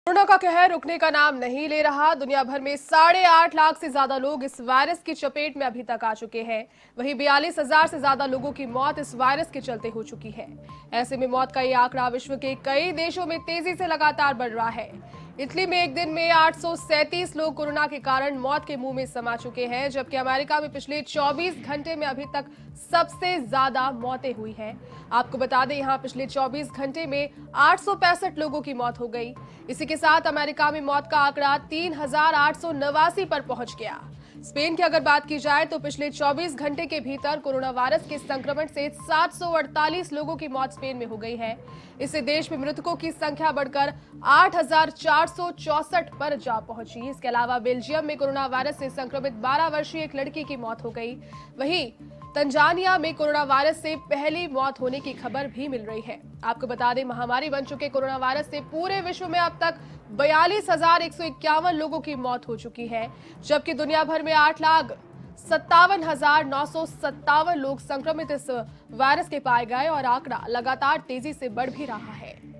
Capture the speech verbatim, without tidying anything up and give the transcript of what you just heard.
Corona का कहर रुकने का नाम नहीं ले रहा। दुनिया भर में साढ़े आठ लाख से ज्यादा लोग इस वायरस की चपेट में अभी तक आ चुके हैं। वहीं बयालीस हजार से ज्यादा लोगों की मौत इस वायरस के चलते हो चुकी है। ऐसे में मौत का ये आंकड़ा विश्व के कई देशों में तेजी से लगातार बढ़ रहा है। इटली में एक दिन में आठ सौ सैंतीस लोग कोरोना के कारण मौत के मुंह में समा चुके हैं, जबकि अमेरिका में पिछले चौबीस घंटे में अभी तक सबसे ज्यादा मौतें हुई हैं। आपको बता दें, यहां पिछले चौबीस घंटे में आठ सौ पैंसठ लोगों की मौत हो गई। इसी के साथ अमेरिका में मौत का आंकड़ा तीन हजार आठ सौ नवासी पर पहुंच गया। स्पेन की अगर बात की जाए तो पिछले चौबीस घंटे के भीतर कोरोना वायरस के संक्रमण से सात सौ अड़तालीस लोगों की मौत स्पेन में हो गई है। इससे देश में मृतकों की संख्या बढ़कर आठ हजार चार सौ चौसठ पर जा पहुंची। इसके अलावा बेल्जियम में कोरोना वायरस से संक्रमित बारह वर्षीय एक लड़की की मौत हो गई। वहीं तंजानिया में कोरोना वायरस से पहली मौत होने की खबर भी मिल रही है। आपको बता दें, महामारी बन चुके कोरोना वायरस से पूरे विश्व में अब तक बयालीस हजार एक सौ इक्यावन लोगों की मौत हो चुकी है, जबकि दुनिया भर में आठ लाख सत्तावन हजार नौ सौ सत्तावन लोग संक्रमित इस वायरस के पाए गए और आंकड़ा लगातार तेजी से बढ़ भी रहा है।